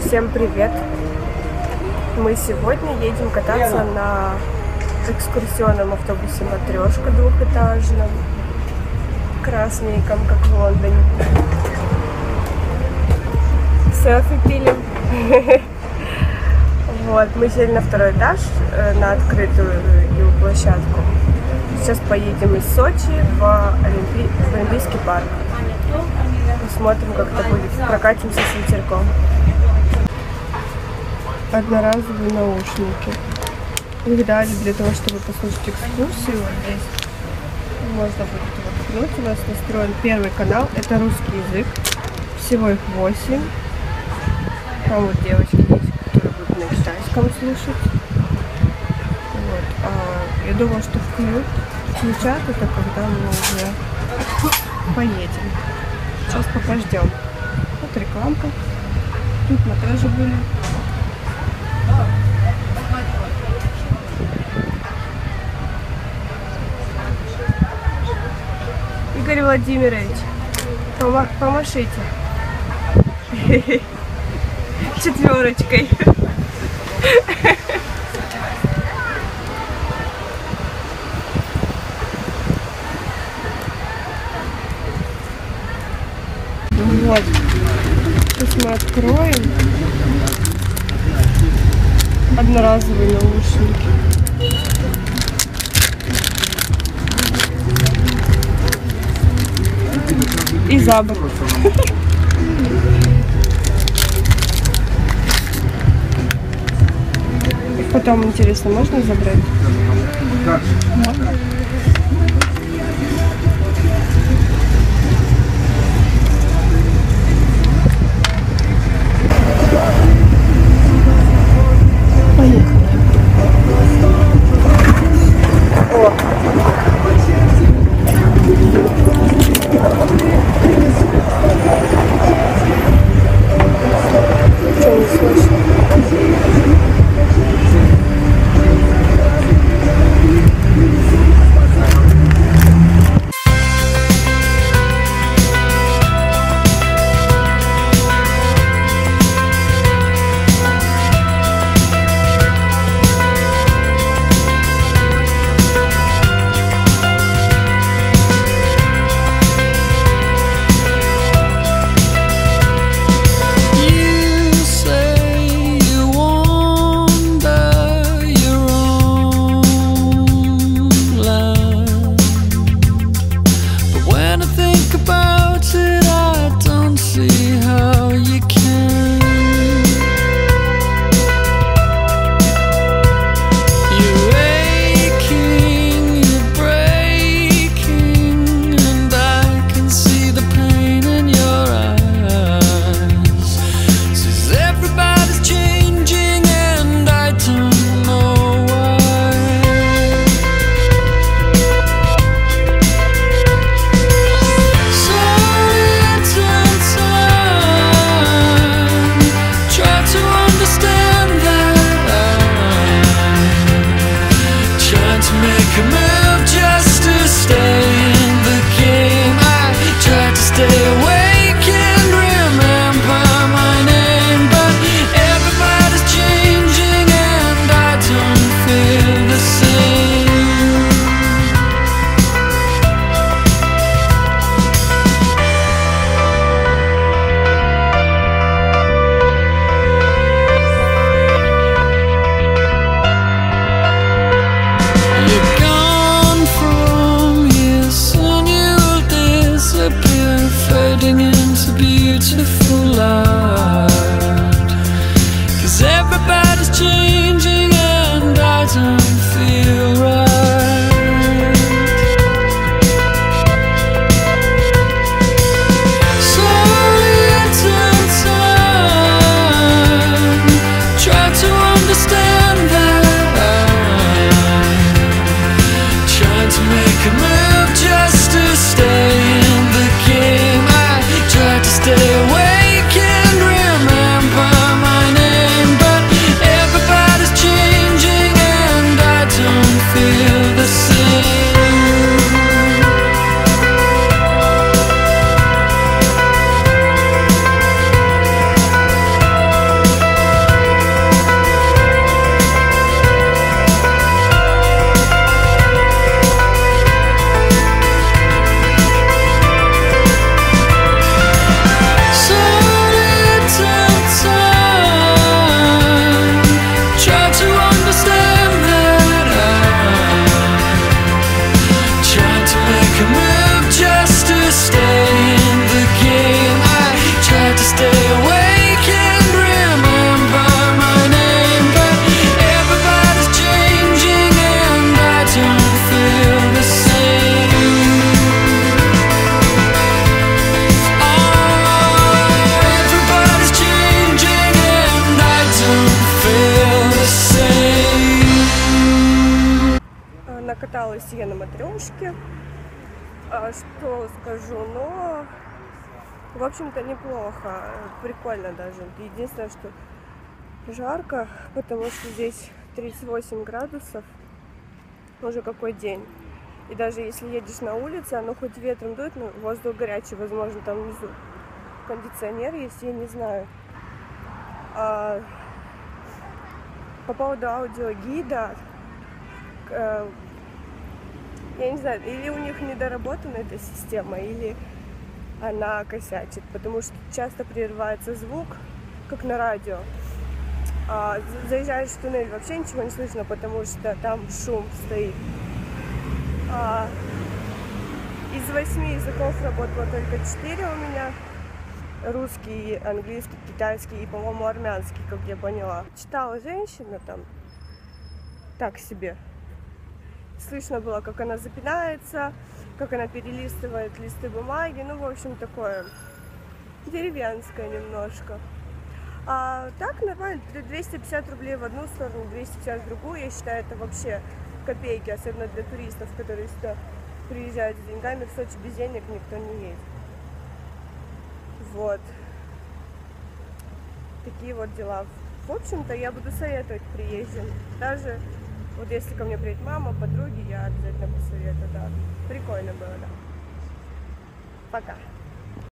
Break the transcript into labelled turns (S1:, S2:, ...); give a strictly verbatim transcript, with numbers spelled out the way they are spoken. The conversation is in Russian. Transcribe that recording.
S1: Всем привет! Мы сегодня едем кататься на экскурсионном автобусе «Матрешка» двухэтажном, красненьком, как в Лондоне. Селфи пилим. Вот, мы сели на второй этаж, на открытую площадку. Сейчас поедем из Сочи в, Олимпи... в Олимпийский парк. Посмотрим, как это будет. Прокатимся с ветерком. Одноразовые наушники. Их дали для того, чтобы послушать экскурсию. Вот здесь можно будет воткнуть. У нас настроен первый канал. Это русский язык. Всего их восемь. Там вот девочки есть, которые будут на китайском слушать. Вот. А я думаю, что вклю... включат это, когда мы уже поедем. Сейчас пока ждем. Вот рекламка. Тут мы тоже были. Игорь Владимирович, пома помашите четверочкой. Вот, сейчас мы откроем одноразовые наушники. И за борт. Потом интересно, можно забрать? Можно. накаталась я на матрешке. А, что скажу, но в общем-то неплохо, прикольно даже. Единственное, что жарко, потому что здесь тридцать восемь градусов уже какой день. И даже если едешь на улице, оно хоть ветром дует, но воздух горячий, возможно, там внизу кондиционер есть, я не знаю. А, по поводу аудиогида, э, я не знаю, или у них недоработана эта система, или она косячит, потому что часто прерывается звук, как на радио. А заезжаешь в туннель, вообще ничего не слышно, потому что там шум стоит. А из восьми языков работало только четыре у меня. Русский, английский, китайский и, по-моему, армянский, как я поняла. Читала женщина там так себе. Слышно было, как она запинается, как она перелистывает листы бумаги. Ну, в общем, такое деревенское немножко. А так нормально, двести пятьдесят рублей в одну сторону, двести пятьдесят в другую. Я считаю, это вообще копейки, особенно для туристов, которые сюда приезжают с деньгами. В Сочи без денег никто не едет. Вот. Такие вот дела. В общем-то, я буду советовать приезжим. Даже вот если ко мне приедет мама, подруги, я обязательно посоветую, да. Прикольно было, да. Пока.